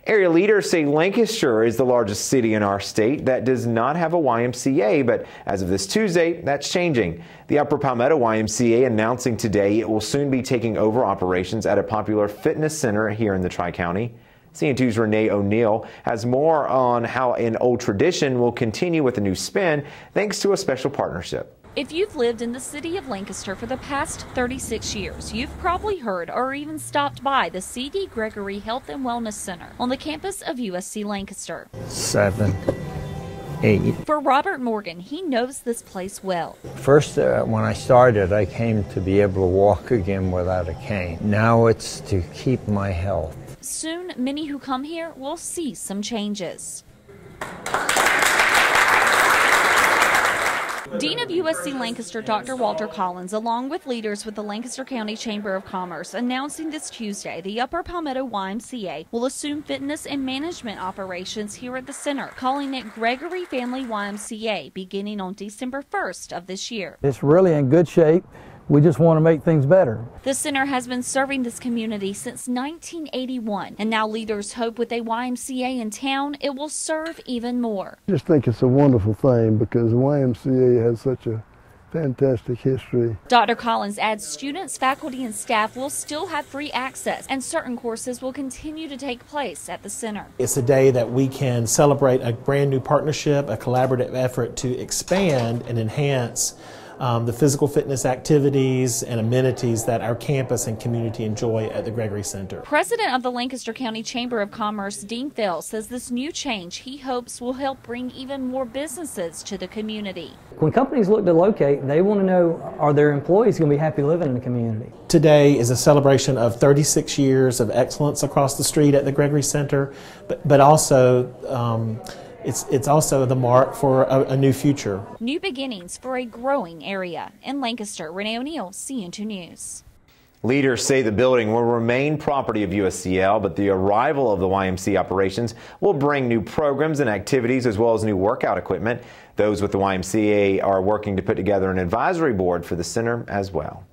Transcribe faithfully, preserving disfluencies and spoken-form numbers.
Area leaders say Lancaster is the largest city in our state that does not have a Y M C A, but as of this Tuesday, that's changing. The Upper Palmetto Y M C A announcing today it will soon be taking over operations at a popular fitness center here in the Tri-County. C N two's Renee O'Neill has more on how an old tradition will continue with a new spin thanks to a special partnership. If you've lived in the city of Lancaster for the past thirty-six years, you've probably heard or even stopped by the C D Gregory Health and Wellness Center on the campus of U S C Lancaster. Seven, eight. For Robert Morgan, he knows this place well. First, uh, when I started, I came to be able to walk again without a cane. Now it's to keep my health. Soon, many who come here will see some changes. Dean of U S C Lancaster, Doctor Walter Collins, along with leaders with the Lancaster County Chamber of Commerce, announcing this Tuesday the Upper Palmetto Y M C A will assume fitness and management operations here at the center, calling it Gregory Family Y M C A, beginning on December first of this year. It's really in good shape. We just want to make things better. The center has been serving this community since nineteen eighty-one, and now leaders hope with a Y M C A in town, it will serve even more. I just think it's a wonderful thing because the Y M C A has such a fantastic history. Doctor Collins adds students, faculty, and staff will still have free access, and certain courses will continue to take place at the center. It's a day that we can celebrate a brand new partnership, a collaborative effort to expand and enhance Um, the physical fitness activities and amenities that our campus and community enjoy at the Gregory Center. President of the Lancaster County Chamber of Commerce, Dean Fell, says this new change he hopes will help bring even more businesses to the community. When companies look to locate, they want to know, are their employees going to be happy living in the community? Today is a celebration of thirty-six years of excellence across the street at the Gregory Center, but, but also um, It's, it's also the mark for a, a new future. New beginnings for a growing area. In Lancaster, Renee O'Neill, C N two News. Leaders say the building will remain property of U S C L, but the arrival of the Y M C A operations will bring new programs and activities as well as new workout equipment. Those with the Y M C A are working to put together an advisory board for the center as well.